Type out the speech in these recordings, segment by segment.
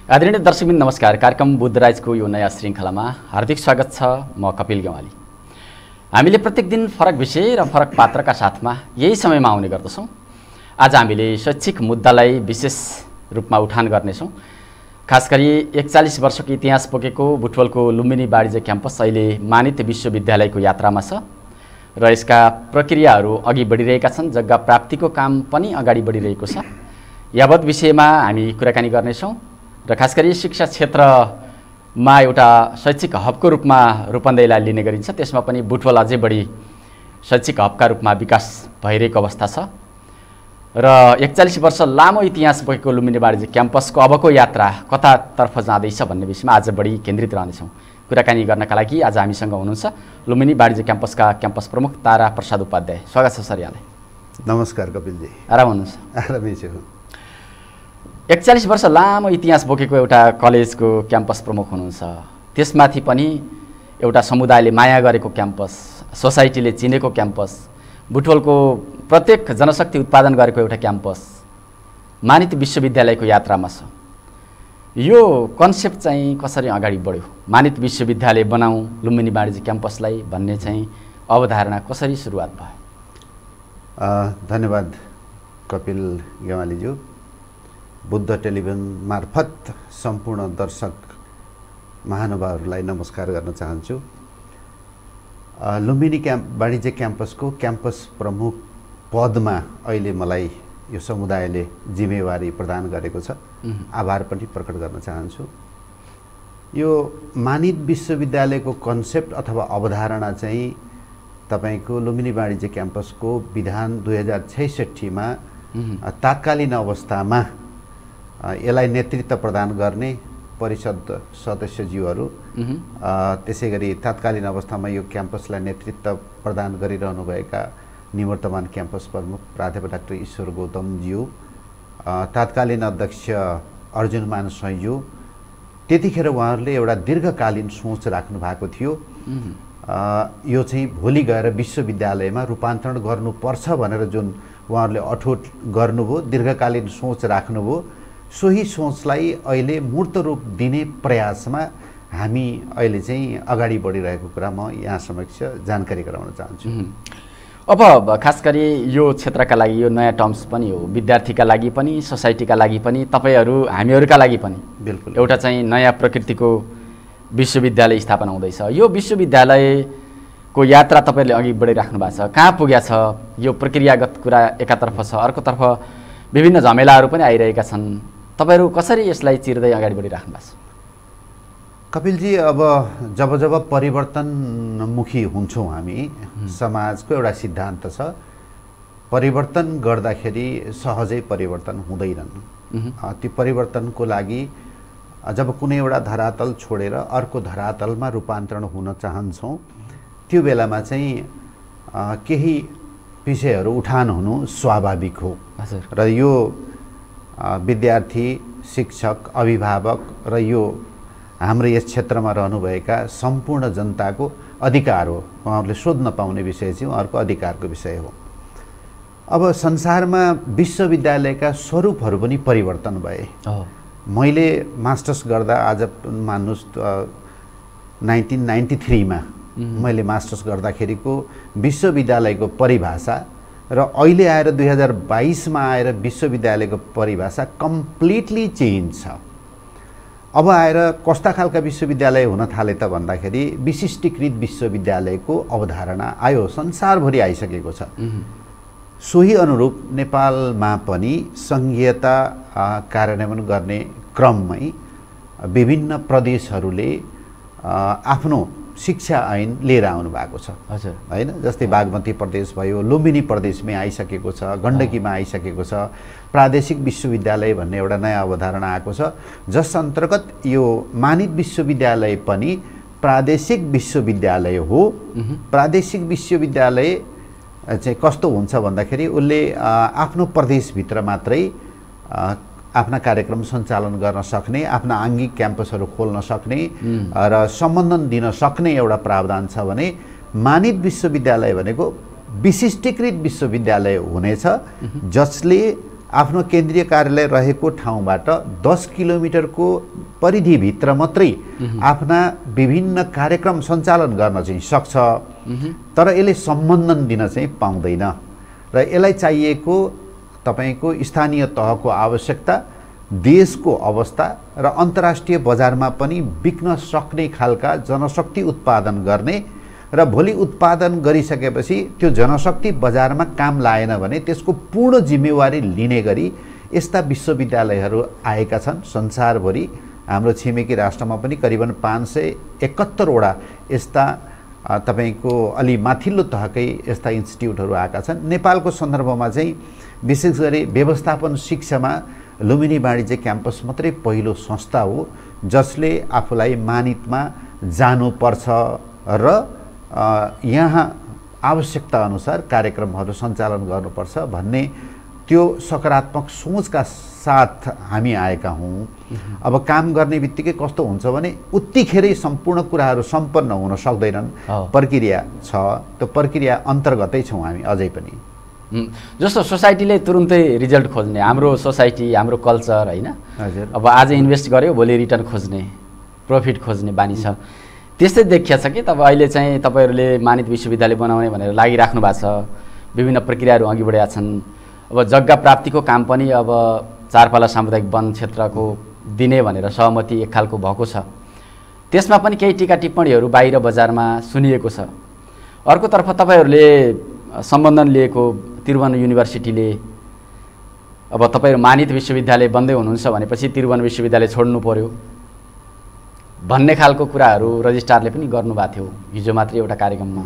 आदरणीय दर्शकबिन नमस्कार। कार्यक्रम बुद्धराजको यो नयाँ श्रृङ्खलामा हार्दिक स्वागत छ। म कपिल गेवाली। हामीले प्रत्येक दिन फरक विषय र फरक पात्रका साथमा यही समयमा आउने गर्दछौँ। आज हामीले शैक्षिक मुद्दालाई विशेष रूपमा उठान गर्नेछौँ। खास गरी 41 वर्षको इतिहास बोकेको बुटवलको लुम्बिनी वाणिज्य क्याम्पस अहिले मानित विश्वविद्यालयको यात्रामा छ र यसका प्रक्रियाहरू अघि बढिरहेका छन्। जग्गा प्राप्तिको काम पनि अगाडि बढिरहेको छ। यावत विषयमा हामी कुराकानी गर्नेछौँ र खास गरी शिक्षा क्षेत्रमा एउटा शैक्षिक हबको रूपमा रूपन्देहीलाई लिने गरिन्छ। त्यसमा पनि बुटवल अझै बढी शैक्षिक हबका रूपमा विकास भइरहेको अवस्था छ र 41 वर्ष लामो इतिहास बोकेको लुम्बिनी वाणिज्य क्याम्पसको अबको यात्रा कतातर्फ जाँदैछ भन्ने विषयमा आज बढी केन्द्रित रहनेछौँ। कुराकानी गर्नका लागि आज हामीसँग हुनुहुन्छ लुम्बिनी वाणिज्य क्याम्पसका क्याम्पस प्रमुख तारा प्रसाद उपाध्याय। स्वागत छ सर यहाँलाई। नमस्कार कपिलजी। आराम हुनुहुन्छ? आरामै छु। 41 वर्ष लामो इतिहास बोकेको एउटा कलेजको क्याम्पस प्रमुख हुनुहुन्छ। त्यसमाथि पनि एउटा समुदायले माया गरेको क्याम्पस, सोसाइटीले चिनेको क्याम्पस, बुटवलको प्रत्येक जनशक्ति उत्पादन गरेको एउटा क्याम्पस मानित विश्वविद्यालयको यात्रामा छ। यो कन्सेप्ट चाहिँ कसरी अगाडि बढ्यो? मानित विश्वविद्यालय बनाऊ लुम्बिनी वाणिज्य क्याम्पसलाई भन्ने चाहिँ अवधारणा कसरी सुरुवात भयो? धन्यवाद कपिल गेवालीज्यू। बुद्ध टेलिभिजन मार्फत सम्पूर्ण दर्शक महानुभावहरूलाई नमस्कार गर्न चाहन्छु। लुम्बिनी वाणिज्य क्याम्पसको क्याम्पस प्रमुख पदमा अहिले मलाई यो समुदायले जिम्मेवारी प्रदान गरेको छ। आभार पनि प्रकट गर्न चाहन्छु। यो मानित विश्वविद्यालयको कन्सेप्ट अथवा अवधारणा चाहिँ तपाईको लुम्बिनी वाणिज्य क्याम्पसको विधान 2066मा तात्कालीन अवस्थामा यसलाई नेतृत्व प्रदान गर्ने परिषद सदस्यज्यूहरू, त्यसैगरी तात्कालीन अवस्थामा यो क्याम्पसलाई नेतृत्व प्रदान गरिरहनुभएका निवर्तमान क्याम्पस प्रमुख प्राध्यापक डाक्टर ईश्वर गौतमज्यू, तात्कालीन अध्यक्ष अर्जुन मान सैज्यू, त्यतिखेर उहाँहरूले एउटा दीर्घकालीन सोच राख्नु भएको थियो। यो चाहिँ भोलि गएर विश्वविद्यालयमा रूपान्तरण गर्नुपर्छ भनेर जुन उहाँहरूले अठोट गर्नुभयो, दीर्घकालीन सोच राख्नुभयो, सोही सोचलाई अहिले मूर्त रूप दिने प्रयासमा हामी अहिले चाहिँ अगाडि बढिरहेको कुरा म यहाँ समक्ष जानकारी गराउन चाहन्छु। अब खास गरी यो क्षेत्रका लागि यो नयाँ टर्म्स पनि हो, विद्यार्थीका लागि पनि, सोसाइटीका लागि पनि, तपाईँहरू हामीहरूका लागि पनि बिल्कुल एउटा चाहिँ नयाँ प्रकृतिको विश्वविद्यालय स्थापना हुँदैछ। यो विश्वविद्यालयको यात्रा तपाईँहरूले अघि बढिराख्नु भएको छ। कहाँ पुगेको छ? यो प्रक्रियागत कुरा एकातर्फ छ, अर्कोतर्फ विभिन्न झमेलाहरू पनि आइरहेका छन्। तपाईँहरू कसरी यसलाई चिर्दै अगाडि बढिराख्नु भएको छ? कपिलजी, अब जब जब परिवर्तनमुखी हुन्छौँ हामी, समाजको एउटा सिद्धान्त छ, परिवर्तन गर्दाखेरि सहजै परिवर्तन हुँदैनन्। ती परिवर्तनको लागि जब कुनै एउटा धरातल छोडेर अर्को धरातलमा रूपान्तरण हुन चाहन्छौँ, त्यो बेलामा चाहिँ केही विषयहरू उठान हुनु स्वाभाविक हो। र यो विद्यार्थी, शिक्षक, अभिभावक र यो हाम्रो यस क्षेत्रमा रहनुभएका सम्पूर्ण जनताको अधिकार हो। उहाँहरूले सोध्न पाउने विषय चाहिँ उहाँहरूको अधिकारको विषय हो। अब संसारमा विश्वविद्यालयका स्वरूपहरू पनि परिवर्तन भए। मैले मास्टर्स गर्दा, आज मान्नुहोस् 1993मा मैले मास्टर्स गर्दाखेरिको विश्वविद्यालयको परिभाषा र अहिले आएर 2022मा आएर विश्वविद्यालयको परिभाषा कम्प्लिटली चेन्ज छ। अब आएर कस्ता खालका विश्वविद्यालय हुन थाले त भन्दाखेरि विशिष्टीकृत विश्वविद्यालयको अवधारणा आयो, संसारभरि आइसकेको छ। सोही अनुरूप नेपालमा पनि सङ्घीयता कार्यान्वयन गर्ने क्रममै विभिन्न प्रदेशहरूले आफ्नो शिक्षा ऐन लिएर आउनु भएको छ। हजुर, हैन? जस्तै बागमती प्रदेश भयो, लुम्बिनी प्रदेशमै आइसकेको छ, गण्डकीमा आइसकेको छ, प्रादेशिक विश्वविद्यालय भन्ने एउटा नयाँ अवधारणा आएको छ, जस अन्तर्गत यो मानित विश्वविद्यालय पनि प्रादेशिक विश्वविद्यालय हो। प्रादेशिक विश्वविद्यालय चाहिँ कस्तो हुन्छ भन्दाखेरि उसले आफ्नो प्रदेशभित्र मात्रै आफ्ना कार्यक्रम सञ्चालन गर्न सक्ने, आफ्ना आङ्गिक क्याम्पसहरू खोल्न सक्ने र सम्बन्धन दिन सक्ने एउटा प्रावधान छ भने मानित विश्वविद्यालय भनेको विशिष्टीकृत विश्वविद्यालय हुनेछ, जसले आफ्नो केन्द्रीय कार्यालय रहेको ठाउँबाट 10 किलोमिटरको परिधिभित्र मात्रै आफ्ना विभिन्न कार्यक्रम सञ्चालन गर्न चाहिँ सक्छ, तर यसले सम्बन्धन दिन चाहिँ पाउँदैन र यसलाई चाहिएको तपाईको स्थानीय तहको आवश्यकता, देशको अवस्था र अन्तर्राष्ट्रिय बजारमा पनि बिक्न सक्ने खालका जनशक्ति उत्पादन गर्ने र भोलि उत्पादन गरिसकेपछि त्यो जनशक्ति बजारमा काम लाएन भने त्यसको पूर्ण जिम्मेवारी लिने गरी यस्ता विश्वविद्यालयहरू आएका छन्। संसारभरि हाम्रो छिमेकी राष्ट्रमा पनि करिबन 571 वटा यस्ता तपाईको अलि माथिल्लो तहकै यस्ता इन्स्टिट्युटहरू आएका छन्। नेपालको सन्दर्भमा चाहिँ विशेष गरी व्यवस्थापन शिक्षामा लुम्बिनी वाणिज्य क्याम्पस मात्रै पहिलो संस्था हो जसले आफूलाई मानितमा जानुपर्छ र यहाँ आवश्यकता अनुसार कार्यक्रमहरू सञ्चालन गर्नुपर्छ भन्ने त्यो सकारात्मक सोचका साथ हामी आएका हौँ। अब काम गर्ने बित्तिकै कस्तो हुन्छ भने उत्तिखेरै सम्पूर्ण कुराहरू सम्पन्न हुन सक्दैनन्, प्रक्रिया छ, त्यो प्रक्रिया अन्तर्गतै छौँ हामी अझै पनि। जस्तो सोसाइटीले तुरुन्तै रिजल्ट खोज्ने, हाम्रो सोसाइटी, हाम्रो कल्चर होइन, हजुर, अब आज इन्भेस्ट गर्यो भोलि रिटर्न खोज्ने, प्रफिट खोज्ने बानी छ। त्यस्तै देखिया छ कि तब अहिले चाहिँ तपाईहरूले मानित विश्वविद्यालय बनाउने भनेर लागिराख्नु भएको छ, विभिन्न प्रक्रियाहरू अघि बढेका छन्। अब जग्गा प्राप्तिको काम पनि अब चारपाला सामुदायिक वन क्षेत्रको दिने भनेर सहमति एक खालको भएको छ, त्यसमा पनि केही टीका टिप्पणीहरू बाहिर बजारमा सुनिएको छ। अर्कोतर्फ तपाईँहरूले सम्बन्धन लिएको त्रिभुवन युनिभर्सिटीले अब तपाईँहरू मानित विश्वविद्यालय बन्दै हुनुहुन्छ भनेपछि त्रिभुवन विश्वविद्यालय छोड्नु पर्यो भन्ने खालको कुराहरू रजिस्ट्रारले पनि गर्नुभएको थियो हिजो मात्रै एउटा कार्यक्रममा।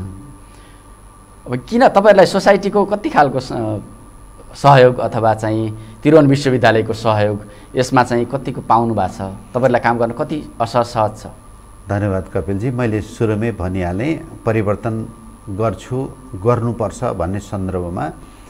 अब किन तपाईँहरूलाई सोसाइटीको कति खालको सहयोग अथवा चाहिँ त्रिभुवन विश्वविद्यालयको सहयोग यसमा चाहिँ कतिको पाउनु भएको छ, तपाईँहरूलाई काम गर्न कति असहज छ? धन्यवाद कपिलजी। मैले सुरुमै भनिहालेँ परिवर्तन गर्नुपर्छ भन्ने सन्दर्भमा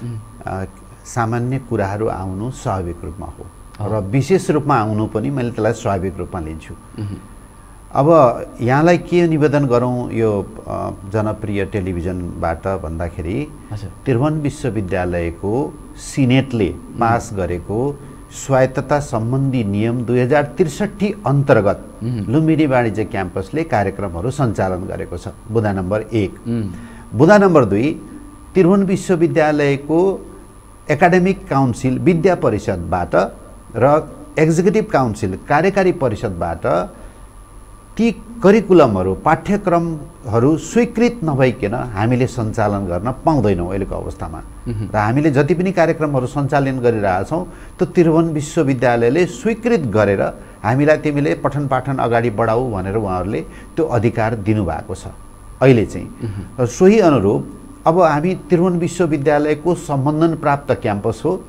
सामान्य कुराहरू आउनु स्वाभाविक रूपमा हो र विशेष रूपमा आउनु पनि मैले त्यसलाई स्वाभाविक रूपमा लिन्छु। अब यहाँलाई के निवेदन गरौँ यो जनप्रिय टेलिभिजनबाट भन्दाखेरि त्रिभुवन विश्वविद्यालयको सिनेटले पास गरेको स्वायत्तता सम्बन्धी नियम 2063 अन्तर्गत लुम्बिनी वाणिज्य क्याम्पसले कार्यक्रमहरू सञ्चालन गरेको छ। बुँदा नम्बर 1। बुँदा नम्बर 2, त्रिभुवन विश्वविद्यालयको एकाडेमिक काउन्सिल विद्या परिषदबाट र एक्जिक्युटिभ काउन्सिल कार्यकारी परिषदबाट ती करिकुलमहरू पाठ्यक्रमहरू स्वीकृत नभइकन हामीले सञ्चालन गर्न पाउँदैनौँ अहिलेको अवस्थामा। र हामीले जति पनि कार्यक्रमहरू सञ्चालन गरिरहेछौँ त्यो त्रिभुवन विश्वविद्यालयले स्वीकृत गरेर हामीलाई तिमीले पठन पाठन अगाडि बढाऊ भनेर उहाँहरूले त्यो अधिकार दिनुभएको छ अहिले चाहिँ। सोही अनुरूप अब हामी त्रिभुवन विश्वविद्यालयको सम्बन्धन प्राप्त क्याम्पस हो।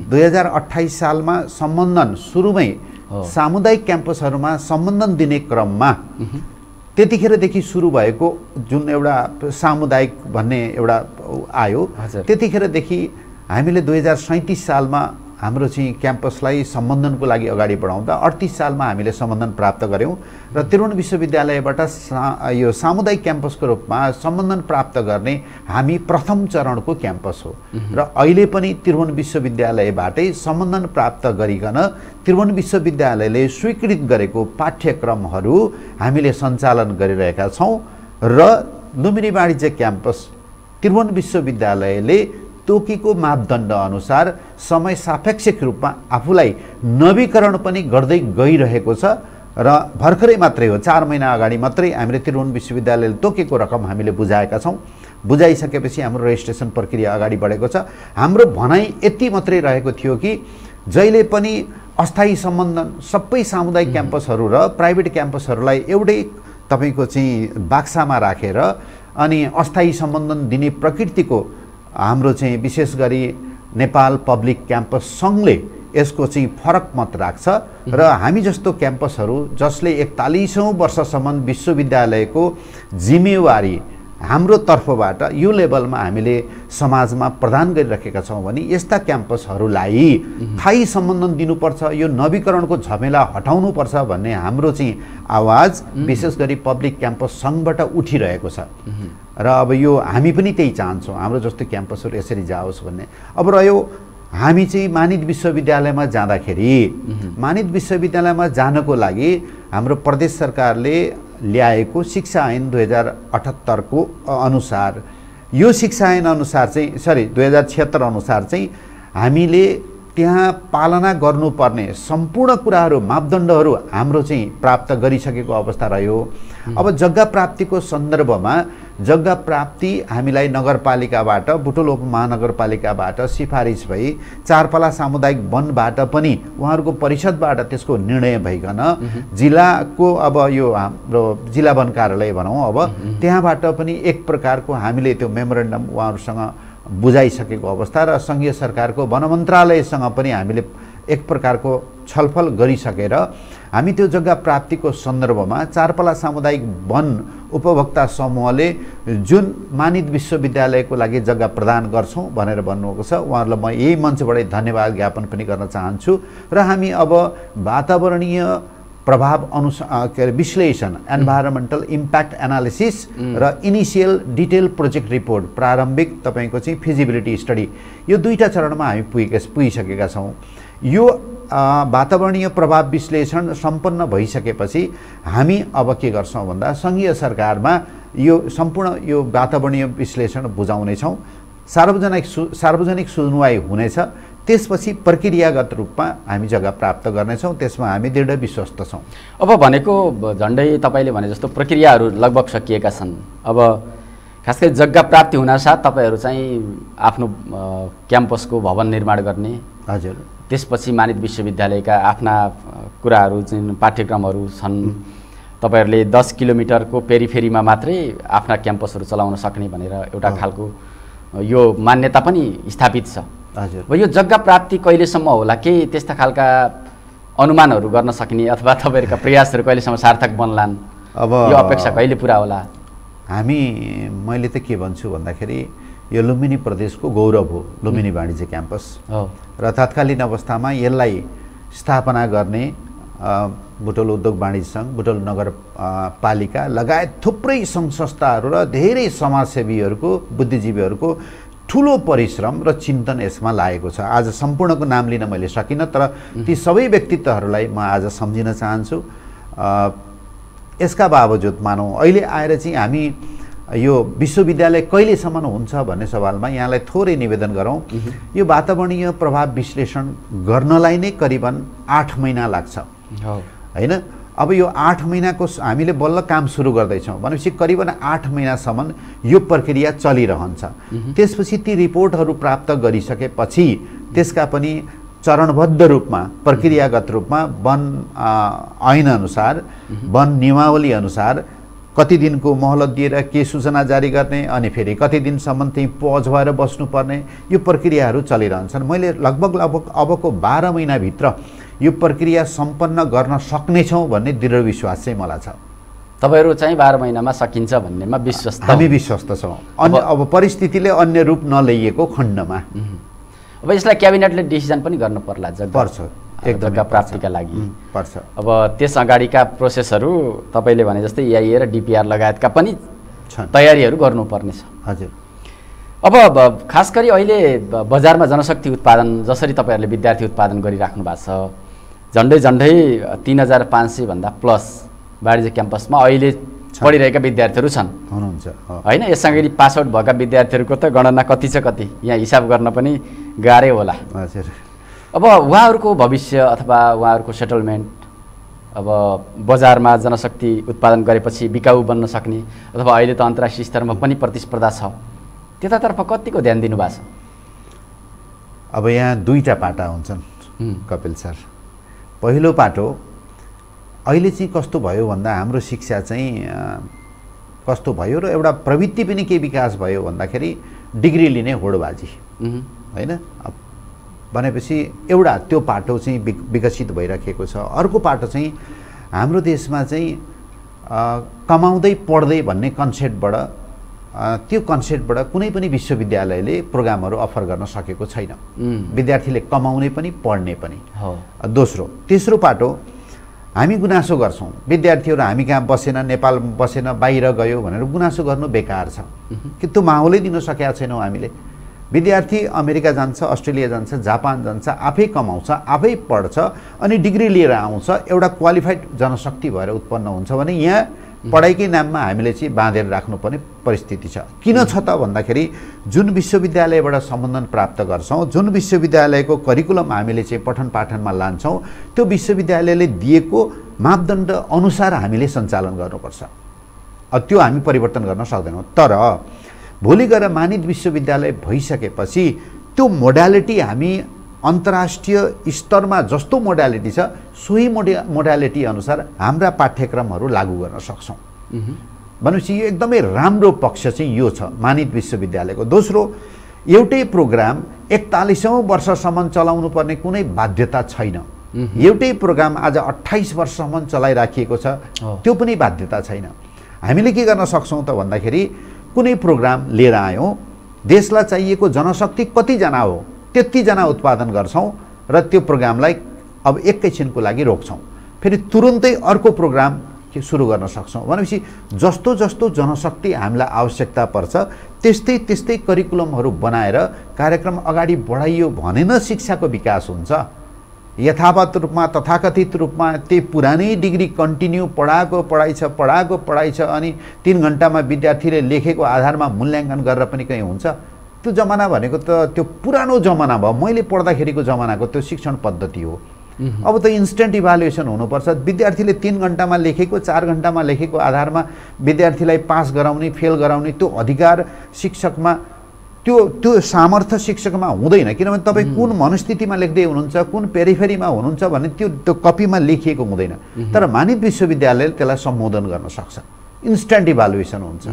2028 सालमा सम्बन्धन सुरुमै सामुदायिक क्याम्पसहरूमा सम्बन्धन दिने क्रममा त्यतिखेरदेखि सुरु भएको जुन एउटा सामुदायिक भन्ने एउटा आयो, त्यतिखेरदेखि हामीले 2037 सालमा हाम्रो चाहिँ क्याम्पसलाई सम्बन्धनको लागि अगाडि बढाउँदा 38 सालमा हामीले सम्बन्धन प्राप्त गऱ्यौँ र त्रिभुवन विश्वविद्यालयबाट यो सामुदायिक क्याम्पसको रूपमा सम्बन्धन प्राप्त गर्ने हामी प्रथम चरणको क्याम्पस हो। र अहिले पनि त्रिभुवन विश्वविद्यालयबाटै सम्बन्धन प्राप्त गरिकन त्रिभुवन विश्वविद्यालयले स्वीकृत गरेको पाठ्यक्रमहरू हामीले सञ्चालन गरिरहेका छौँ र लुम्बिनी वाणिज्य क्याम्पस त्रिभुवन विश्वविद्यालयले तोकेको मापदण्ड अनुसार समय सापेक्षिक रूपमा आफूलाई नवीकरण पनि गर्दै गइरहेको छ र भर्खरै मात्रै हो 4 महिना अगाडि मात्रै हामीले त्रिभुवन विश्वविद्यालयले तोकेको रकम हामीले बुझाएका छौँ। बुझाइसकेपछि हाम्रो रेजिस्ट्रेसन प्रक्रिया अगाडि बढेको छ। हाम्रो भनाइ यति मात्रै रहेको थियो कि जहिले पनि अस्थायी सम्बन्धन सबै सामुदायिक क्याम्पसहरू र प्राइभेट क्याम्पसहरूलाई एउटै तपाईको चाहिँ बाक्सामा राखेर अनि अस्थायी सम्बन्धन दिने प्रकृतिको हाम्रो चाहिँ विशेष गरी नेपाल पब्लिक क्याम्पस सङ्घले यसको चाहिँ फरक मत राख्छ र हामी जस्तो क्याम्पसहरू जसले 41औं वर्षसम्म विश्वविद्यालयको जिम्मेवारी हाम्रो तर्फबाट यो लेभलमा हामीले समाजमा प्रदान गरिराखेका छौँ भने यस्ता क्याम्पसहरूलाई स्थायी सम्बन्धन दिनुपर्छ, यो नवीकरणको झमेला हटाउनुपर्छ भन्ने हाम्रो चाहिँ आवाज विशेष गरी पब्लिक क्याम्पस सङ्घबाट उठिरहेको छ र अब यो हामी पनि त्यही चाहन्छौँ हाम्रो जस्तो क्याम्पसहरू यसरी जाओस् भन्ने। अब रह्यो हामी चाहिँ मानित विश्वविद्यालयमा जाँदाखेरि मानित विश्वविद्यालयमा जानको लागि हाम्रो प्रदेश सरकारले ल्याएको शिक्षा ऐन 2078 को अनुसार यो शिक्षा ऐन अनुसार चाहिँ 2076 अनुसार चाहिँ हामीले त्यहाँ पालना गर्नुपर्ने सम्पूर्ण कुराहरू मापदण्डहरू हाम्रो चाहिँ प्राप्त गरिसकेको अवस्था रह्यो। अब जग्गा प्राप्तिको सन्दर्भमा जग्गा प्राप्ति हामीलाई नगरपालिकाबाट बुटोल उपमहानगरपालिकाबाट सिफारिस भई चारपाला सामुदायिक वनबाट पनि उहाँहरूको परिषदबाट त्यसको निर्णय भइकन जिल्लाको अब यो हाम्रो जिल्ला वन कार्यालय भनौँ अब त्यहाँबाट पनि एक प्रकारको हामीले त्यो मेमोरेन्डम उहाँहरूसँग बुझाइसकेको अवस्था र सङ्घीय सरकारको वन मन्त्रालयसँग पनि हामीले एक प्रकारको छलफल गरिसकेर हामी त्यो जग्गा प्राप्तिको सन्दर्भमा चारपाला सामुदायिक वन उपभोक्ता समूहले जुन मानित विश्वविद्यालयको लागि जग्गा प्रदान गर्छौँ भनेर भन्नुभएको छ। उहाँहरूलाई म यही मञ्चबाटै धन्यवाद ज्ञापन पनि गर्न चाहन्छु र हामी अब वातावरणीय प्रभाव विश्लेषण एन्भाइरोमेन्टल इम्प्याक्ट एनालिसिस र इनिसियल डिटेल प्रोजेक्ट रिपोर्ट प्रारम्भिक तपाईको चाहिँ फिजिबिलिटी स्टडी यो दुईटा चरणमा हामी पुगिसकेका छौँ। यो वातावरणीय प्रभाव विश्लेषण सम्पन्न भइसकेपछि हामी अब के गर्छौँ भन्दा सङ्घीय सरकारमा यो सम्पूर्ण यो वातावरणीय विश्लेषण बुझाउनेछौँ। सार्वजनिक सुनवाई हुनेछ। त्यसपछि प्रक्रियागत रूपमा हामी जग्गा प्राप्त गर्नेछौँ। त्यसमा हामी दृढ विश्वस्त छौँ। अब भनेको झन्डै तपाईँले भने जस्तो प्रक्रियाहरू लगभग सकिएका छन्। अब खास गरी जग्गा प्राप्ति हुनासाथ तपाईँहरू चाहिँ आफ्नो क्याम्पसको भवन निर्माण गर्ने, हजुर, त्यसपछि मानित विश्वविद्यालयका आफ्ना कुराहरू जुन पाठ्यक्रमहरू छन्, तपाईँहरूले 10 किलोमिटरको पेरिफेरीमा मात्रै आफ्ना क्याम्पसहरू चलाउन सक्ने भनेर एउटा खालको यो मान्यता पनि स्थापित छ। हजुर, यो जग्गा प्राप्ति कहिलेसम्म होला, के त्यस्ता खालका अनुमानहरू गर्न सकिने अथवा तपाईँहरूका प्रयासहरू कहिलेसम्म सार्थक बन्लान्, अब यो अपेक्षा कहिले पुरा होला? मैले त के भन्छु भन्दाखेरि यो लुम्बिनी प्रदेशको गौरव हो लुम्बिनी वाणिज्य क्याम्पस र तत्कालीन अवस्थामा यसलाई स्थापना गर्ने बुटोल उद्योग वाणिज्य सङ्घ, बुटोल नगरपालिका लगायत थुप्रै सङ्घ संस्थाहरू र धेरै समाजसेवीहरूको बुद्धिजीवीहरूको ठुलो परिश्रम र चिन्तन यसमा लागेको छ। आज सम्पूर्णको नाम लिन मैले सकिनँ, तर ती सबै व्यक्तित्वहरूलाई म आज सम्झिन चाहन्छु। यसका बावजुद मानौँ अहिले आएर चाहिँ हामी यो विश्वविद्यालय कहिलेसम्म हुन्छ भन्ने सवालमा यहाँलाई थोरै निवेदन गरौँ। यो वातावरणीय प्रभाव विश्लेषण गर्नलाई नै करिबन 8 महिना लाग्छ, होइन? अब यो 8 महिनाको हामीले बल्ल काम सुरु गर्दैछौँ भनेपछि करिबन 8 महिनासम्म यो प्रक्रिया चलिरहन्छ। त्यसपछि ती रिपोर्टहरू प्राप्त गरिसकेपछि त्यसका पनि चरणबद्ध रूपमा प्रक्रियागत रूपमा वन ऐन अनुसार वन नियमावली अनुसार कति दिनको मोहलत दिएर के सूचना जारी गर्ने अनि फेरि कति दिनसम्म त्यही पज भएर बस्नुपर्ने यो प्रक्रियाहरू चलिरहन्छन्। मैले लगभग अबको 12 महिनाभित्र यो प्रक्रिया सम्पन्न गर्न सक्नेछौँ भन्ने दृढ विश्वास चाहिँ मलाई छ। तपाईँहरू चाहिँ 12 महिनामा सकिन्छ भन्नेमा विश्वस्त? हामी विश्वस्त छौँ। अब परिस्थितिले अन्य रूप नलिएको खण्डमा अब यसलाई क्याबिनेटले डिसिजन पनि गर्नु पर्ला, पर्छ जग्गा प्राप्तिका लागि पर्छ। अब त्यस अगाडिका प्रोसेसहरू तपाईँले भने जस्तै EIA र DPR लगायतका पनि तयारीहरू गर्नुपर्ने छ। हजुर। अब खास गरी अहिले बजारमा जनशक्ति उत्पादन जसरी तपाईँहरूले विद्यार्थी उत्पादन गरिराख्नु भएको छ, झन्डै 3500 भन्दा प्लस वाणिज्य क्याम्पसमा अहिले पढिरहेका विद्यार्थीहरू छन्, हुनुहुन्छ, होइन? यससँगै पास आउट भएका विद्यार्थीहरूको त गणना कति छ कति यहाँ हिसाब गर्न पनि गाह्रै होला। हजुर। अब उहाँहरूको भविष्य अथवा उहाँहरूको सेटलमेन्ट, अब बजारमा जनशक्ति उत्पादन गरेपछि बिकाऊ बन्न सक्ने अथवा अहिले त अन्तर्राष्ट्रिय स्तरमा पनि प्रतिस्पर्धा छ, त्यतातर्फ कतिको ध्यान दिनुभएको छ? अब यहाँ दुईटा पाटा हुन्छन् कपिल सर। पहिलो पाटो अहिले चाहिँ कस्तो भयो भन्दा हाम्रो शिक्षा चाहिँ कस्तो भयो र एउटा प्रवृत्ति पनि के विकास भयो भन्दाखेरि डिग्री लिने होडबाजी, होइन? भनेपछि एउटा त्यो पाटो चाहिँ विकसित भइराखेको छ। अर्को पाटो चाहिँ हाम्रो देशमा चाहिँ कमाउँदै पढ्दै भन्ने कन्सेप्टबाट त्यो कन्सेप्टबाट कुनै पनि विश्वविद्यालयले प्रोग्रामहरू अफर गर्न सकेको छैन। विद्यार्थीले कमाउने पनि पढ्ने पनि। दोस्रो तेस्रो पाटो हामी गुनासो गर्छौँ, विद्यार्थीहरू हामी कहाँ बसेन, नेपाल बसेन, बाहिर गयो भनेर गुनासो गर्नु बेकार छ कि त्यो माहौलै दिन सकेका छैनौँ हामीले। विद्यार्थी अमेरिका जान्छ, अस्ट्रेलिया जान्छ, जापान जान्छ, आफै कमाउँछ, आफै पढ्छ अनि डिग्री लिएर आउँछ, एउटा क्वालिफाइड जनशक्ति भएर उत्पन्न हुन्छ भने यहाँ पढाइकै नाममा हामीले चाहिँ बाँधेर राख्नुपर्ने परिस्थिति छ। किन छ त भन्दाखेरि जुन विश्वविद्यालयबाट सम्बन्धन प्राप्त गर्छौँ, जुन विश्वविद्यालयको करिकुलम हामीले चाहिँ पठन पाठनमा लान्छौँ, त्यो विश्वविद्यालयले दिएको मापदण्ड अनुसार हामीले सञ्चालन गर्नुपर्छ। त्यो हामी परिवर्तन गर्न सक्दैनौँ। तर भोलि गएर मानित विश्वविद्यालय भइसकेपछि त्यो मोडालिटी हामी अन्तर्राष्ट्रिय स्तरमा जस्तो मोडालिटी छ सोही मोडालिटी अनुसार हाम्रा पाठ्यक्रमहरू लागू गर्न सक्छौँ। भनेपछि यो एकदमै राम्रो पक्ष चाहिँ यो छ मानित विश्वविद्यालयको। दोस्रो, एउटै प्रोग्राम 41औं वर्षसम्म चलाउनु पर्ने कुनै बाध्यता छैन। एउटै प्रोग्राम आज 28 वर्षसम्म चलाइराखिएको छ, त्यो पनि बाध्यता छैन। हामीले के गर्न सक्छौँ त भन्दाखेरि कुनै प्रोग्राम लिएर आयौँ, देशलाई चाहिएको जनशक्ति कतिजना हो त्यतिजना उत्पादन गर्छौँ र त्यो प्रोग्रामलाई अब एकैछिनको लागि रोक्छौँ, फेरि तुरुन्तै अर्को प्रोग्राम सुरु गर्न सक्छौँ। भनेपछि जस्तो जस्तो जनशक्ति हामीलाई आवश्यकता पर्छ त्यस्तै त्यस्तै करिकुलमहरू बनाएर कार्यक्रम अगाडि बढाइयो भने न शिक्षाको विकास हुन्छ। यथावत रूपमा तथाकथित रूपमा त्यही पुरानै डिग्री कन्टिन्यू पढाएको पढाइ छ अनि 3 घण्टामा विद्यार्थीले लेखेको आधारमा मूल्याङ्कन गरेर पनि कहीँ हुन्छ। त्यो जमाना भनेको त त्यो पुरानो जमाना भयो, मैले पढ्दाखेरिको जमानाको त्यो शिक्षण पद्धति हो। अब त इन्स्ट्यान्ट इभ्यालुएसन हुनुपर्छ। विद्यार्थीले 3 घण्टामा लेखेको 4 घण्टामा लेखेको आधारमा विद्यार्थीलाई पास गराउने फेल गराउने त्यो अधिकार शिक्षकमा त्यो सामर्थ्य शिक्षकमा हुँदैन। किनभने तपाईँ कुन मनस्थितिमा लेख्दै हुनुहुन्छ, कुन पेरिफेरीमा हुनुहुन्छ भने त्यो कपीमा लेखिएको हुँदैन। तर मानित विश्वविद्यालयले त्यसलाई सम्बोधन गर्न सक्छ। इन्स्ट्यान्ट इभ्यालुएसन हुन्छ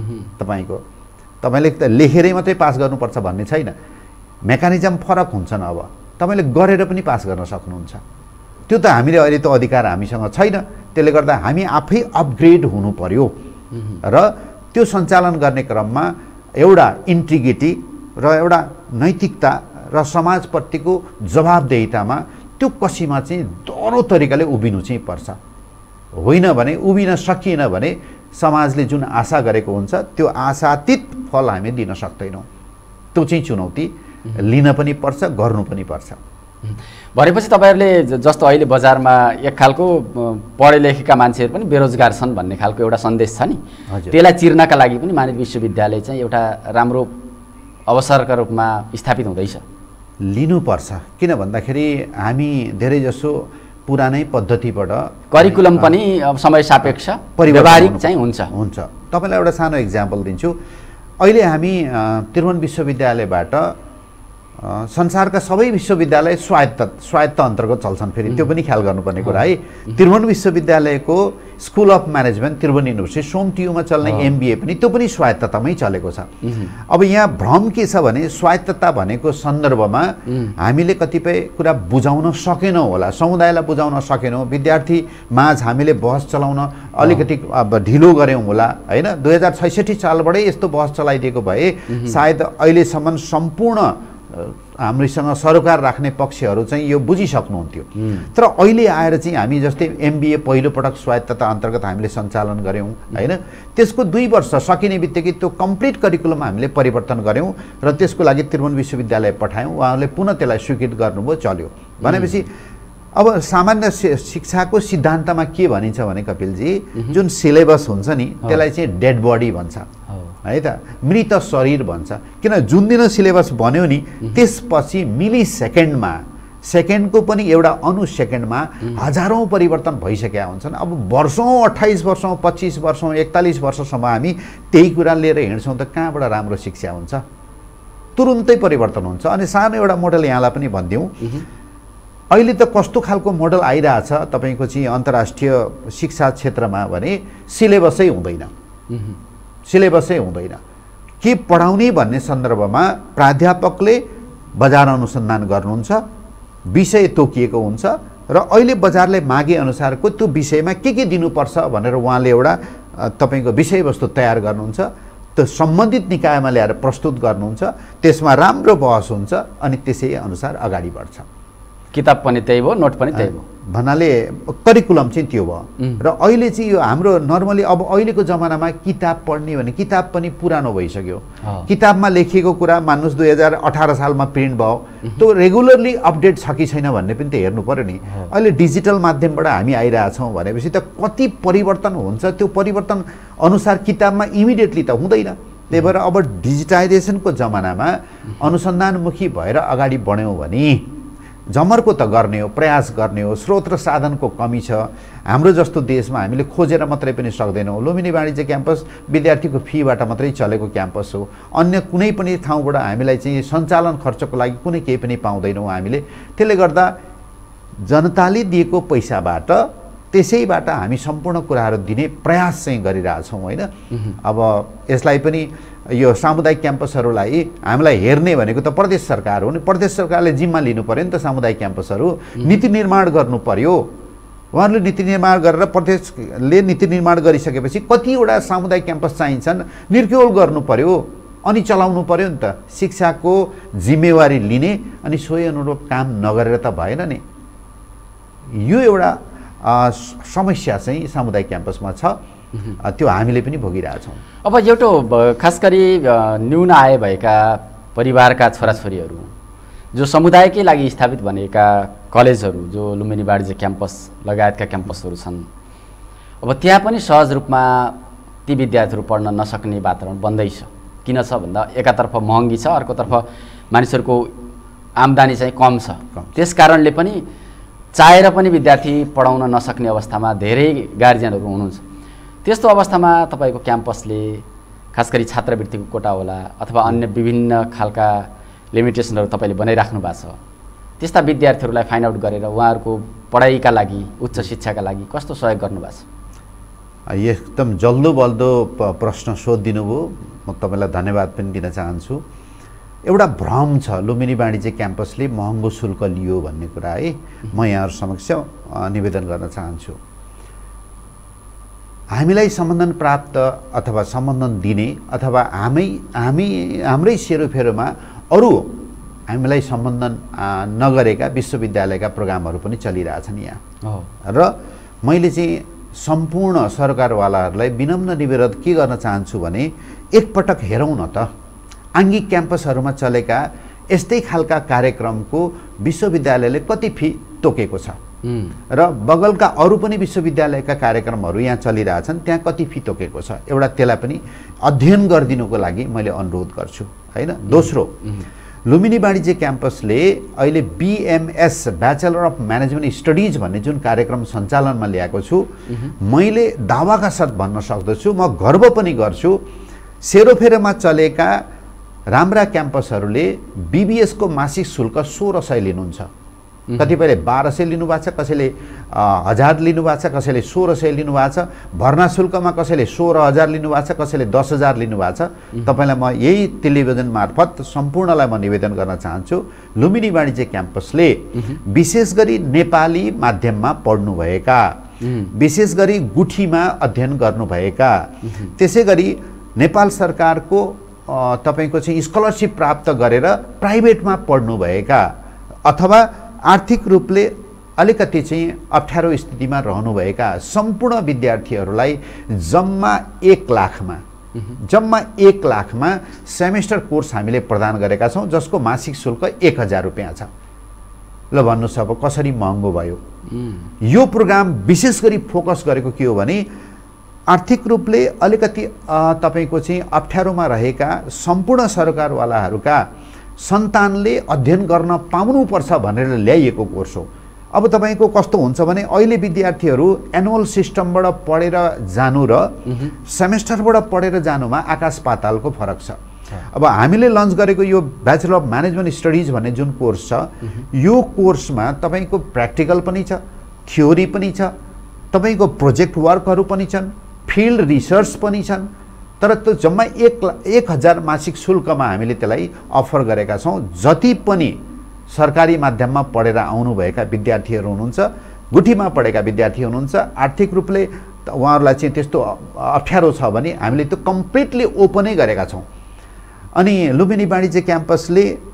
तपाईँले लेखेरै मात्रै पास गर्नुपर्छ भन्ने छैन। मेकानिजम फरक हुन्छन्। अब तपाईँले गरेर पनि पास गर्न सक्नुहुन्छ। त्यो त हामीले अहिले त अधिकार हामीसँग छैन। त्यसले गर्दा हामी आफै अपग्रेड हुनु पर्यो र त्यो सञ्चालन गर्ने क्रममा एउटा इन्टिग्रिटी र एउटा नैतिकता र समाजप्रतिको जवाबदेहितामा त्यो कसीमा चाहिँ दह्रो तरिकाले उभिनु चाहिँ पर्छ। होइन भने उभिन सकिएन भने समाजले जुन आशा गरेको हुन्छ त्यो आशातीत फल हामी दिन सक्दैनौँ। त्यो चाहिँ चुनौती लिन पनि पर्छ, गर्नु पनि पर्छ। भनेपछि तपाईँहरूले जस्तो अहिले बजारमा एक खालको पढे लेखेका मान्छेहरू पनि बेरोजगार छन् भन्ने खालको एउटा सन्देश छ नि, त्यसलाई चिर्नका लागि पनि मानित विश्वविद्यालय चाहिँ एउटा राम्रो अवसरका रूपमा स्थापित हुँदैछ। लिनुपर्छ। किन भन्दाखेरि हामी धेरैजसो पुरानै पद्धतिबाट करिकुलम पनि अब समय सापेक्ष व्यावहारिक चाहिँ हुन्छ। तपाईँलाई एउटा सानो इक्जाम्पल दिन्छु। अहिले हामी त्रिभुवन विश्वविद्यालयबाट संसारका सबै विश्वविद्यालय स्वायत्त अन्तर्गत चल्छन्। फेरि त्यो पनि ख्याल गर्नुपर्ने कुरा है। त्रिभुवन विश्वविद्यालयको school of management Tribhuvan university सोमटियुमा चल्ने MBA पनि त्यो पनि स्वायत्ततामै चलेको छ। अब यहाँ भ्रम के छ भने स्वायत्तता भनेको सन्दर्भमा हामीले कतिपय कुरा बुझाउन सकेनौँ होला, समुदायलाई बुझाउन सकेनौँ, विद्यार्थी माझ हामीले बहस चलाउन अलिकति ढिलो गऱ्यौँ होला होइन। 2066 सालबाटै यस्तो बहस चलाइदिएको भए सायद अहिलेसम्म सम्पूर्ण हामीसँग सरोकार राख्ने पक्षहरू चाहिँ यो बुझिसक्नुहुन्थ्यो। तर अहिले आएर चाहिँ हामी जस्तै MBA पहिलोपटक स्वायत्तता अन्तर्गत हामीले सञ्चालन गऱ्यौँ होइन। त्यसको 2 वर्ष सकिने बित्तिकै त्यो कम्प्लिट करिकुलम हामीले परिवर्तन गऱ्यौँ र त्यसको लागि त्रिभुवन विश्वविद्यालय पठायौँ। उहाँहरूले पुनः त्यसलाई स्वीकृत गर्नुभयो, चल्यो। भनेपछि अब सामान्य शिक्षाको सिद्धान्तमा के भनिन्छ भने कपिलजी, जुन सिलेबस हुन्छ नि त्यसलाई चाहिँ डेड बडी भन्छ है त, मृत शरीर भन्छ। किन जुन दिन सिलेबस बन्यो नि त्यसपछि मिली सेकेन्डको पनि एउटा अनुसेकेन्डमा हजारौँ परिवर्तन भइसकेका हुन्छन्। अब वर्षौँ 28 वर्षौँ 25 वर्षौँ 41 वर्षसम्म हामी त्यही कुरा लिएर हिँड्छौँ त कहाँबाट राम्रो शिक्षा हुन्छ? तुरुन्तै परिवर्तन हुन्छ। अनि सानो एउटा मोडल यहाँलाई पनि भनिदिउँ, अहिले त कस्तो खालको मोडल आइरहेछ तपाईँको चाहिँ अन्तर्राष्ट्रिय शिक्षा क्षेत्रमा भने सिलेबसै हुँदैन। के पढाउने भन्ने सन्दर्भमा प्राध्यापकले बजार अनुसन्धान गर्नुहुन्छ, विषय तोकिएको हुन्छ र अहिले बजारले मागे अनुसारको त्यो विषयमा के दिनुपर्छ भनेर उहाँले एउटा तपाईँको विषयवस्तु तयार गर्नुहुन्छ, त्यो सम्बन्धित निकायमा ल्याएर प्रस्तुत गर्नुहुन्छ, त्यसमा राम्रो बहस हुन्छ अनि त्यसै अनुसार अगाडि बढ्छ। किताब पनि त्यही हो, नोट पनि त्यही हो। भन्नाले करिकुलम चाहिँ त्यो भयो। र अहिले चाहिँ यो हाम्रो नर्मली अब अहिलेको जमानामा किताब पढ्ने भने किताब पनि पुरानो भइसक्यो। किताबमा लेखिएको कुरा मान्नुहोस् 2018 सालमा प्रिन्ट भयो, त्यो रेगुलरली अपडेट छ कि छैन भन्ने पनि त हेर्नु पर्यो नि। अहिले डिजिटल माध्यमबाट हामी आइरहेछौँ भनेपछि त कति परिवर्तन हुन्छ, त्यो परिवर्तन अनुसार किताबमा इमिडिएटली त हुँदैन। त्यही भएर अब डिजिटाइजेसनको जमानामा अनुसन्धानमुखी भएर अगाडि बढ्यौँ भने जमर्को त गर्ने हो, प्रयास गर्ने हो। स्रोत र साधनको कमी छ। हाम्रो जस्तो देशमा हामीले खोजेर मात्रै पनि सक्दैनौँ। लुम्बिनी वाणिज्य क्याम्पस विद्यार्थीको फीबाट मात्रै चलेको क्याम्पस हो। अन्य कुनै पनि ठाउँबाट हामीलाई चाहिँ सञ्चालन खर्चको लागि कुनै केही पनि पाउँदैनौँ हामीले। त्यसले गर्दा जनताले दिएको पैसाबाट त्यसैबाट हामी सम्पूर्ण कुराहरू दिने प्रयास चाहिँ गरिरहेछौँ होइन। अब यसलाई पनि यो सामुदायिक क्याम्पसहरूलाई हामीलाई हेर्ने भनेको त प्रदेश सरकार हो नि। प्रदेश सरकारले जिम्मा लिनु पर्यो नि त। सामुदायिक क्याम्पसहरू नीति निर्माण गर्नु पर्यो। उहाँहरूले नीति निर्माण गरेर प्रदेशले नीति निर्माण गरिसकेपछि कतिवटा सामुदायिक क्याम्पस चाहिन्छन् निर्क्युल गर्नु पर्यो अनि चलाउनु पर्यो नि त। शिक्षाको जिम्मेवारी लिने अनि सोही अनुरूप काम नगरेर त भएन नि। यो एउटा समस्या चाहिँ सामुदायिक क्याम्पसमा छ। त्यो हामीले पनि भोगिरहेछौँ। अब एउटा खास गरी न्यून आय भएका परिवारका छोराछोरीहरू जो समुदायकै लागि स्थापित बनेका कलेजहरू जो लुम्बिनी वाणिज्य क्याम्पस लगायतका क्याम्पसहरू छन्, अब त्यहाँ पनि सहज रूपमा ती विद्यार्थीहरू पढ्न नसक्ने वातावरण बन्दैछ। किन छ भन्दा एकातर्फ महँगी छ, अर्कोतर्फ मानिसहरूको आम्दानी चाहिँ कम छ। त्यस कारणले पनि चाहेर पनि विद्यार्थी पढाउन नसक्ने अवस्थामा धेरै गार्जियनहरू हुनुहुन्छ। त्यस्तो अवस्थामा तपाईँको क्याम्पसले खास गरी छात्रवृत्तिको कोटा होला अथवा अन्य विभिन्न खालका लिमिटेसनहरू तपाईँले बनाइराख्नु भएको छ, त्यस्ता विद्यार्थीहरूलाई फाइन्ड आउट गरेर उहाँहरूको पढाइका लागि उच्च शिक्षाका लागि कस्तो सहयोग गर्नुभएको छ? एकदम जल्दो बल्दो प्रश्न सोधिदिनु भयो। म तपाईँलाई धन्यवाद पनि दिन चाहन्छु। एउटा भ्रम छ लुम्बिनी वाणिज्य क्याम्पसले महँगो शुल्क लियो भन्ने कुरा है, म यहाँहरू समक्ष निवेदन गर्न चाहन्छु। हामीलाई सम्बन्धन प्राप्त अथवा सम्बन्धन दिने अथवा हाम्रै सेरोफेरोमा अरू हामीलाई सम्बन्धन नगरेका विश्वविद्यालयका प्रोग्रामहरू पनि चलिरहेछन् यहाँ। र मैले चाहिँ सम्पूर्ण सरकारवालाहरूलाई विनम्र निवेदन के गर्न चाहन्छु भने एकपटक हेरौँ न त आङ्गिक क्याम्पसहरूमा चलेका यस्तै खालका कार्यक्रमको विश्वविद्यालयले कति फी तोकेको छ र बगलका अरू पनि विश्वविद्यालयका कार्यक्रमहरू यहाँ चलिरहेछन् त्यहाँ कति फी तोकेको छ। एउटा त्यसलाई पनि अध्ययन गरिदिनुको लागि मैले अनुरोध गर्छु हैन। दोस्रो, लुम्बिनी वाणिज्य क्याम्पसले अहिले BMS bachelor of management studies भन्ने जुन कार्यक्रम सञ्चालनमा ल्याएको छु, मैले दावाका साथ भन्न सक्दछु, म गर्व पनि गर्छु, सेरोफेरोमा चलेका राम्रा क्याम्पसहरूले BBS को मासिक शुल्क 1600 लिनुहुन्छ। कतिपयले 1200 लिनुभएको छ, कसैले 1000 लिनुभएको छ, कसैले 1600 लिनुभएको छ। भर्ना शुल्कमा कसैले 16000 लिनुभएको छ, कसैले 10000 लिनुभएको छ। तपाईँलाई म यही टेलिभिजन मार्फत सम्पूर्णलाई म निवेदन गर्न चाहन्छु, लुम्बिनी वाणिज्य क्याम्पसले विशेष गरी नेपाली माध्यममा पढ्नुभएका, विशेष गरी गुठीमा अध्ययन गर्नुभएका, त्यसै गरी नेपाल सरकारको तपाईको चाहिँ स्कलरशिप प्राप्त गरेर प्राइभेटमा पढ्नुभएका अथवा आर्थिक रूपले अलिकति चाहिँ अप्ठ्यारो स्थितिमा रहनुभएका सम्पूर्ण विद्यार्थीहरूलाई जम्मा 1 लाखमा सेमेस्टर कोर्स हामीले प्रदान गरेका छौँ, जसको मासिक शुल्क 1000 रुपैयाँ छ। ल भन्नुहोस् अब कसरी महँगो भयो। यो प्रोग्राम विशेष गरी फोकस गरेको के हो भने आर्थिक रूपले अलिकति तपाईको चाहिँ अप्ठ्यारोमा रहेका सम्पूर्ण सरकारवालाहरूका सन्तानले अध्ययन गर्न पाउनुपर्छ भनेर ल्याइएको कोर्स हो। अब तपाईको कस्तो हुन्छ भने अहिले विद्यार्थीहरू एनुअल सिस्टमबाट पढेर जानु र सेमेस्टरबाट पढेर जानुमा आकाश पातालको फरक छ। अब हामीले लन्च गरेको यो ब्याचलर अफ म्यानेजमेन्ट स्टडिज भन्ने जुन कोर्स छ, यो कोर्समा तपाईको प्र्याक्टिकल पनि छ, थ्योरी पनि छ, तपाईको प्रोजेक्ट वर्कहरू पनि छन्, फिल्ड रिसर्च पनि छन्। तर त्यो जम्मा 1000 मासिक शुल्कमा हामीले त्यसलाई अफर गरेका छौँ। जति पनि सरकारी माध्यममा पढेर आउनुभएका विद्यार्थीहरू हुनुहुन्छ, गुठीमा पढेका विद्यार्थी हुनुहुन्छ, आर्थिक रूपले उहाँहरूलाई चाहिँ त्यस्तो अप्ठ्यारो छ भने हामीले त्यो कम्प्लिटली ओपनै गरेका छौँ। अनि लुम्बिनी वाणिज्य क्याम्पसले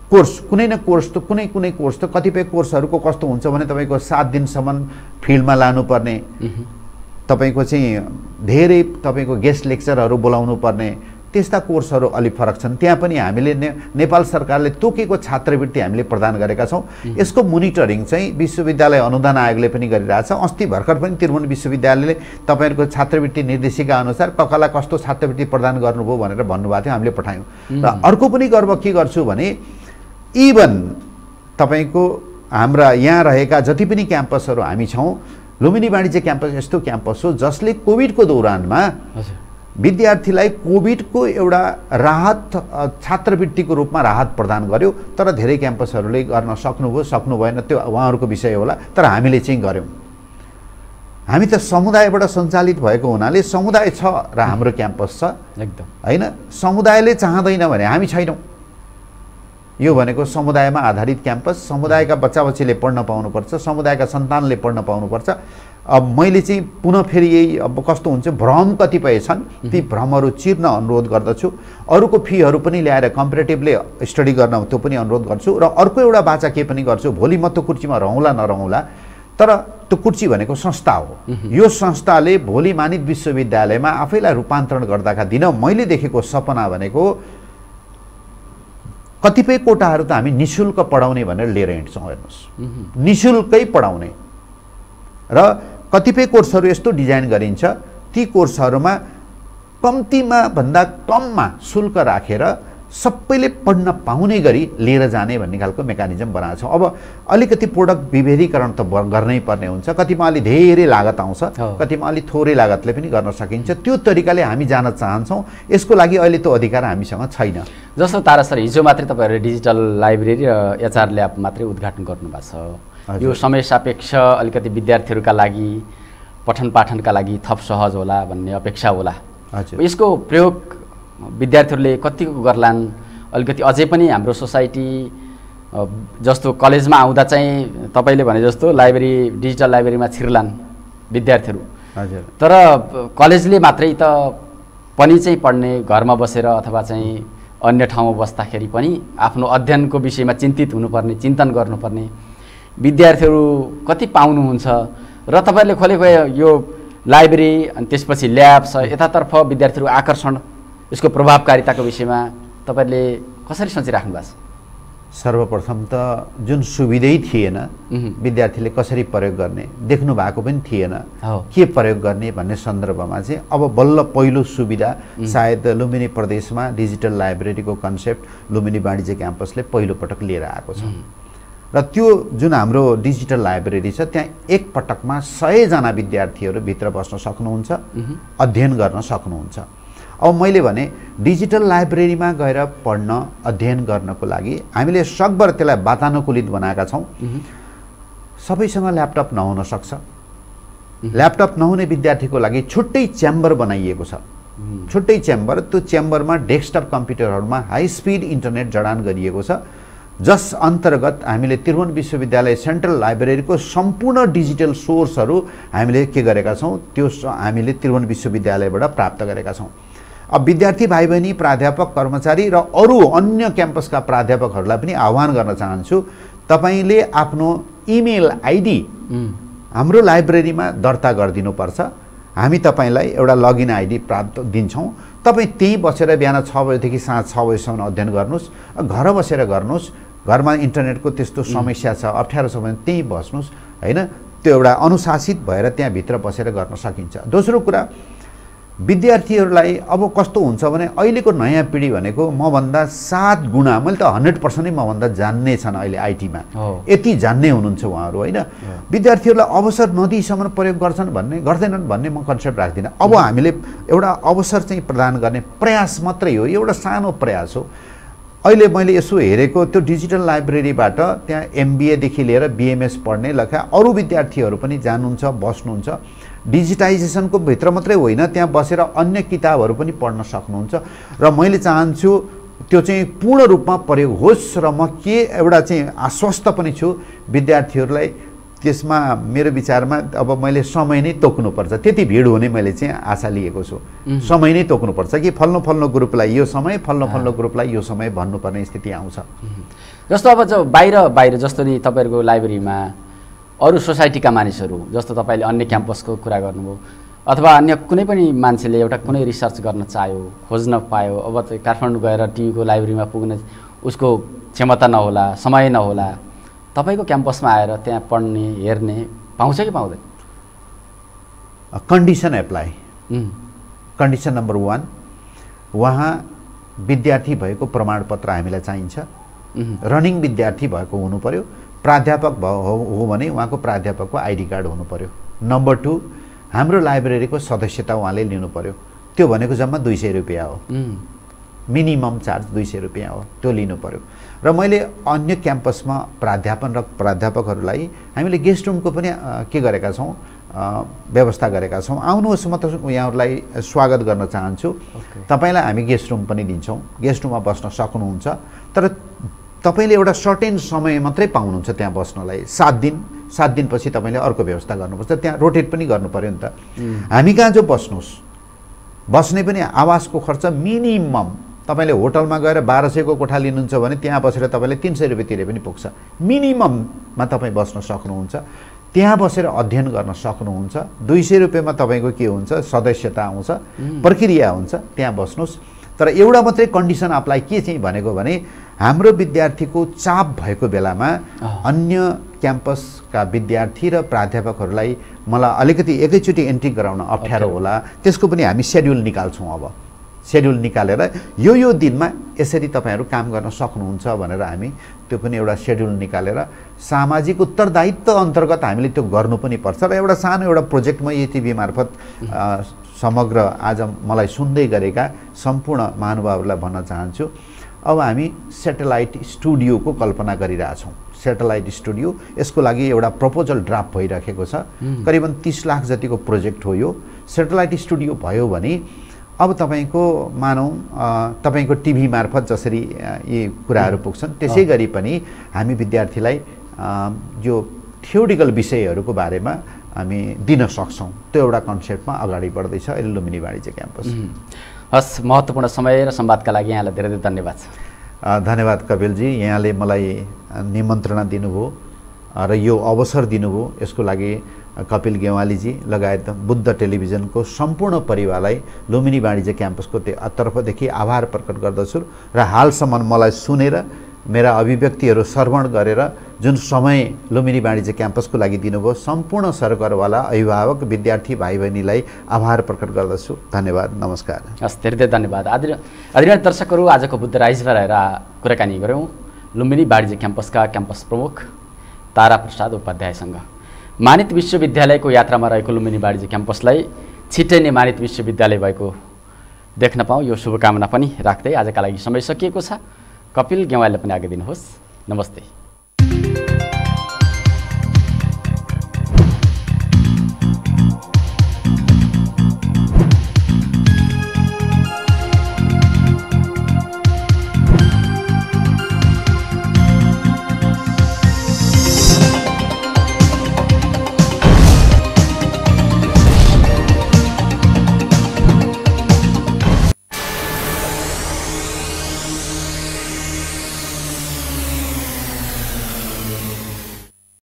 कोर्स कुनै न कोर्स त कुनै कोर्स त कतिपय कोर्सहरूको कस्तो हुन्छ भने तपाईँको 7 दिनसम्म फिल्डमा लानुपर्ने, तपाईँको चाहिँ धेरै तपाईँको गेस्ट लेक्चरहरू बोलाउनु पर्ने, त्यस्ता कोर्सहरू अलि फरक छन्। त्यहाँ पनि हामीले नेपाल सरकारले तोकेको छात्रवृत्ति हामीले प्रदान गरेका छौँ। यसको मोनिटरिङ चाहिँ विश्वविद्यालय अनुदान आयोगले पनि गरिरहेछ। अस्ति भर्खर पनि त्रिभुवन विश्वविद्यालयले तपाईँहरूको छात्रवृत्ति निर्देशिका अनुसार ककालाई कस्तो छात्रवृत्ति प्रदान गर्नुभयो भनेर भन्नुभएको थियो, हामीले पठायौँ। र अर्को पनि गर्व के गर्छु भने इभन तपाईँको हाम्रा यहाँ रहेका जति पनि क्याम्पसहरू हामी छौँ, लुम्बिनी वाणिज्य क्याम्पस यस्तो क्याम्पस हो जसले कोभिडको दौरानमा विद्यार्थीलाई कोभिडको एउटा राहत छात्रवृत्तिको रूपमा राहत प्रदान गर्यो। तर धेरै क्याम्पसहरूले गर्न सक्नुभयो सक्नु भएन, त्यो उहाँहरूको विषय होला, तर हामीले चाहिँ गऱ्यौँ। हामी त समुदायबाट सञ्चालित भएको हुनाले समुदाय छ र हाम्रो क्याम्पस छ एकदम हैन। समुदायले चाहँदैन भने हामी छैनौँ। यो भनेको समुदायमा आधारित क्याम्पस, समुदायका बच्चाबच्चीले पढ्न पाउनुपर्छ, समुदायका सन्तानले पढ्न पाउनुपर्छ। अब मैले चाहिँ पुनः फेरि यही अब कस्तो हुन्छ भ्रम कतिपय छन्, ती भ्रमहरू चिर्न अनुरोध गर्दछु। अरूको फीहरू पनि ल्याएर कम्पेरेटिभली स्टडी गर्न त्यो पनि अनुरोध गर्छु। र अर्को एउटा बाचा के पनि गर्छु, भोलि म त्यो कुर्सीमा रहँला नरहँला, तर त्यो कुर्सी भनेको संस्था हो। यो संस्थाले भोलि मानित विश्वविद्यालयमा आफैलाई रूपान्तरण गर्दाका दिन मैले देखेको सपना भनेको कतिपय कोटाहरू त हामी निःशुल्क पढाउने भनेर लिएर हिँड्छौँ। हेर्नुहोस्, निःशुल्कै पढाउने र कतिपय कोर्सहरू यस्तो डिजाइन गरिन्छ, ती कोर्सहरूमा कम्तीमा भन्दा कममा शुल्क राखेर सबैले पढ्न पाउने गरी लिएर जाने भन्ने खालको मेकानिजम बनाएको छ। अब अलिकति प्रोडक्ट विभेदीकरण त गर्नै पर्ने हुन्छ, कतिमा अलि धेरै लागत आउँछ, कतिमा अलि थोरै लागतले पनि गर्न सकिन्छ। त्यो तरिकाले हामी जान चाहन्छौँ। यसको लागि अहिले त्यो अधिकार हामीसँग छैन। जस्तो तारा सर, हिजो मात्रै तपाईँहरूले डिजिटल लाइब्रेरी र एचआर ल्याब मात्रै उद्घाटन गर्नुभएको छ। यो समय सापेक्ष अलिकति विद्यार्थीहरूका लागि पठन पाठनका लागि थप सहज होला भन्ने अपेक्षा होला। यसको प्रयोग विद्यार्थीहरूले कतिको गर्लान्? अलिकति अझै पनि हाम्रो सोसाइटी जस्तो कलेजमा आउँदा चाहिँ तपाईँले भने जस्तो लाइब्रेरी डिजिटल लाइब्रेरीमा छिर्लान् विद्यार्थीहरू, तर कलेजले मात्रै त पनि चाहिँ पढ्ने, घरमा बसेर अथवा चाहिँ अन्य ठाउँमा बस्दाखेरि पनि आफ्नो अध्ययनको विषयमा चिन्तित हुनुपर्ने, चिन्तन गर्नुपर्ने विद्यार्थीहरू कति पाउनुहुन्छ? र तपाईँहरूले खोलेको यो लाइब्रेरी अनि त्यसपछि ल्याब छ, यतातर्फ विद्यार्थीहरू आकर्षण, यसको प्रभावकारिताको विषयमा तपाईँहरूले कसरी सोचिराख्नु भएको छ? सर्वप्रथम त जुन सुविधै थिएन, विद्यार्थीले कसरी प्रयोग गर्ने देख्नु भएको पनि थिएन, के प्रयोग गर्ने भन्ने सन्दर्भमा चाहिँ अब बल्ल पहिलो सुविधा सायद लुम्बिनी प्रदेशमा डिजिटल लाइब्रेरीको कन्सेप्ट लुम्बिनी वाणिज्य क्याम्पसले पहिलोपटक लिएर आएको छ। र त्यो जुन हाम्रो डिजिटल लाइब्रेरी छ त्यहाँ एक पटकमा 100 जना विद्यार्थीहरू भित्र बस्न सक्नुहुन्छ, अध्ययन गर्न सक्नुहुन्छ। अब मैले भने डिजिटल लाइब्रेरीमा गएर पढ्न अध्ययन गर्नको लागि हामीले सकभर त्यसलाई वातानुकूलित बनाएका छौँ। सबैसँग ल्यापटप नहुन सक्छ, ल्यापटप नहुने विद्यार्थीको लागि छुट्टै च्याम्बर बनाइएको छ। छुट्टै च्याम्बर, त्यो च्याम्बरमा डेस्कटप कम्प्युटरहरूमा हाई स्पिड इन्टरनेट जडान गरिएको छ, जस अन्तर्गत हामीले त्रिभुवन विश्वविद्यालय सेन्ट्रल लाइब्रेरीको सम्पूर्ण डिजिटल सोर्सहरू हामीले के गरेका छौँ, त्यो हामीले त्रिभुवन विश्वविद्यालयबाट प्राप्त गरेका छौँ। अब विद्यार्थी भाइ बहिनी, प्राध्यापक, कर्मचारी र अरू अन्य क्याम्पसका प्राध्यापकहरूलाई पनि आह्वान गर्न चाहन्छु, तपाईँले आफ्नो इमेल आइडी हाम्रो लाइब्रेरीमा दर्ता गरिदिनुपर्छ। हामी तपाईँलाई एउटा लगइन आइडी प्राप्त दिन्छौँ। तपाईँ त्यहीँ बसेर बिहान 6 बजेदेखि साँझ 6 बजेसम्म अध्ययन गर्नुहोस्, घर बसेर गर्नुहोस्। घरमा इन्टरनेटको त्यस्तो समस्या छ, अप्ठ्यारो छ भने त्यहीँ बस्नुहोस् हैन। त्यो एउटा अनुशासित भएर त्यहाँ भित्र बसेर गर्न सकिन्छ। दोस्रो कुरा, विद्यार्थीहरूलाई अब कस्तो हुन्छ भने अहिलेको नयाँ पिँढी भनेको मभन्दा 7 गुणा, मैले त 100% नै मभन्दा जान्ने छन् अहिले आइटीमा, यति जान्ने हुनुहुन्छ उहाँहरू हैन। विद्यार्थीहरूलाई अवसर नदिइसम्म प्रयोग गर्छन् भन्ने, गर्दैनन् भन्ने म कन्सेप्ट राख्दिनँ। अब हामीले एउटा अवसर चाहिँ प्रदान गर्ने प्रयास मात्रै हो, एउटा सानो प्रयास हो। अहिले मैले यसो हेरेको त्यो डिजिटल लाइब्रेरीबाट त्यहाँ एमबिएदेखि लिएर बिएमएस पढ्ने लखा अरू विद्यार्थीहरू पनि जानुहुन्छ, बस्नुहुन्छ। डिजिटाइजेसनको भित्र मात्रै होइन, त्यहाँ बसेर अन्य किताबहरू पनि पढ्न सक्नुहुन्छ। र मैले चाहन्छु त्यो चाहिँ पूर्ण रूपमा प्रयोग होस्। र म के एउटा चाहिँ आश्वस्त पनि छु विद्यार्थीहरूलाई, त्यसमा मेरो विचारमा अब मैले समय नै तोक्नुपर्छ। त्यति भिड हुने मैले चाहिँ आशा लिएको छु। समय नै तोक्नुपर्छ कि फल्लो फल्लो ग्रुपलाई यो समय, फल्लो फल्लो ग्रुपलाई यो समय भन्नुपर्ने स्थिति आउँछ। जस्तो अब बाहिर जस्तो नि तपाईँहरूको लाइब्रेरीमा अरू सोसाइटीका मानिसहरू जस्तो तपाईँले अन्य क्याम्पसको कुरा गर्नुभयो अथवा अन्य कुनै पनि मान्छेले एउटा कुनै रिसर्च गर्न चाह्यो खोज्न पायो अब चाहिँ काठमाडौँ गएर टिभीको लाइब्रेरीमा पुग्ने उसको क्षमता नहोला समय नहोला तपाईँको क्याम्पसमा आएर त्यहाँ पढ्ने हेर्ने पाउँछ कि पाउँदैन? Condition apply. कन्डिसन नम्बर 1 वहाँ विद्यार्थी भएको प्रमाणपत्र हामीलाई चाहिन्छ। रनिङ विद्यार्थी भएको हुनु पर्यो। प्राध्यापक हो भने उहाँको प्राध्यापकको आइडी कार्ड हुनु पर्यो। नम्बर 2 हाम्रो लाइब्रेरीको सदस्यता उहाँले लिनु पर्यो। त्यो भनेको जम्मा 200 रुपियाँ हो। मिनिमम चार्ज 200 रुपियाँ हो, त्यो लिनु पर्यो। र मैले अन्य क्याम्पसमा प्राध्यापकहरूलाई हामीले गेस्ट रुमको पनि के गरेका छौँ, व्यवस्था गरेका छौँ। आउनुहोस्, म त यहाँहरूलाई स्वागत गर्न चाहन्छु। तपाईँलाई हामी गेस्ट रुम पनि दिन्छौँ, गेस्ट रुममा बस्न सक्नुहुन्छ। तर तपाईँले एउटा सर्टेन समय मात्रै पाउनुहुन्छ त्यहाँ बस्नलाई। 7 दिनपछि तपाईँले अर्को व्यवस्था गर्नुपर्छ। त्यहाँ रोटेट पनि गर्नु पर्यो नि त। हामी कहाँ जो बस्ने पनि आवासको खर्च मिनिमम तपाईँले होटलमा गएर 1200 को कोठा लिनुहुन्छ भने त्यहाँ बसेर तपाईँले 300 रुपियाँ तिरे पनि पुग्छ। मिनिमममा तपाईँ बस्न सक्नुहुन्छ, त्यहाँ बसेर अध्ययन गर्न सक्नुहुन्छ। 200 रुपियाँमा तपाईँको के हुन्छ, सदस्यता आउँछ, प्रक्रिया हुन्छ, त्यहाँ बस्नुहोस्। तर एउटा मात्रै कन्डिसन अप्लाई के चाहिँ भनेको भने हाम्रो विद्यार्थीको चाप भएको बेलामा अन्य क्याम्पसका विद्यार्थी र प्राध्यापकहरूलाई मलाई अलिकति एकैचोटि एन्ट्री गराउन अप्ठ्यारो होला। त्यसको पनि हामी सेड्युल निकाल्छौँ। अब सेड्युल निकालेर यो दिनमा यसरी तपाईँहरू काम गर्न सक्नुहुन्छ भनेर हामी त्यो पनि एउटा सेड्युल निकालेर सामाजिक उत्तरदायित्व अन्तर्गत हामीले त्यो गर्नु पनि पर्छ। र एउटा सानो एउटा प्रोजेक्ट म एटिभी मार्फत समग्र आज मलाई सुन्दै गरेका सम्पूर्ण महानुभावहरूलाई भन्न चाहन्छु। अब हामी सेटेलाइट स्टुडियोको कल्पना गरिरहेछौँ। सेटेलाइट स्टुडियो, यसको लागि एउटा प्रपोजल ड्राफ्ट भइराखेको छ। करिबन 30 लाख जतिको प्रोजेक्ट हो यो। सेटेलाइट स्टुडियो भयो भने अब तपाईँको मानौँ तपाईँको टिभी मार्फत जसरी यी कुराहरू पुग्छन् त्यसै गरी पनि हामी विद्यार्थीलाई यो थ्योरिटिकल विषयहरूको बारेमा हामी दिन सक्छौँ। त्यो एउटा कन्सेप्टमा अगाडि बढ्दैछ अहिले लुम्बिनी वाणिज्य क्याम्पस। हस्, महत्त्वपूर्ण समय र संवादका लागि यहाँलाई धेरै धेरै धन्यवाद छ। धन्यवाद कपिलजी, यहाँले मलाई निमन्त्रणा दिनुभयो र यो अवसर दिनुभयो। यसको लागि कपिल गेवालीजी लगायत बुद्ध टेलिभिजनको सम्पूर्ण परिवारलाई लुम्बिनी वाणिज्य क्याम्पसको तर्फदेखि आभार प्रकट गर्दछु। र हालसम्म मलाई सुनेर मेरा अभिव्यक्तिहरू श्रवण गरेर जुन समय लुम्बिनी वाणिज्य क्याम्पसको लागि दिनुभयो सम्पूर्ण सरकारवाला अभिभावक विद्यार्थी भाइ बहिनीलाई आभार प्रकट गर्दछु। धन्यवाद, नमस्कार। हस्, धेरै धेरै धन्यवाद। आदरणीय दर्शकहरू, आजको बुद्ध राइजमा रहेर कुराकानी गऱ्यौँ लुम्बिनी वाणिज्य क्याम्पसका क्याम्पस प्रमुख तारा प्रसाद उपाध्यायसँग। मानित विश्वविद्यालयको यात्रामा रहेको लुम्बिनी वाणिज्य क्याम्पसलाई छिट्टै नै मानित विश्वविद्यालय भएको देख्न पाऊँ, यो शुभकामना पनि राख्दै आजका लागि समय सकिएको छ। कपिल गेवालीले पनि आगे दिनुहोस्। नमस्ते।